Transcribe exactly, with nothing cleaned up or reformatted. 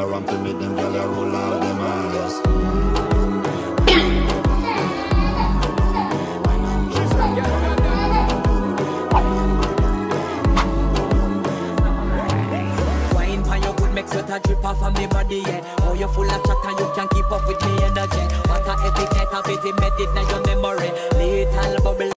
a ramp to make them gyal a roll out them eyes. Wine pan your good make sweat a drip off of me body, yeah. Oh, you full of chat and you can't keep up with me energy. What a epic night of it, it made it now your memory.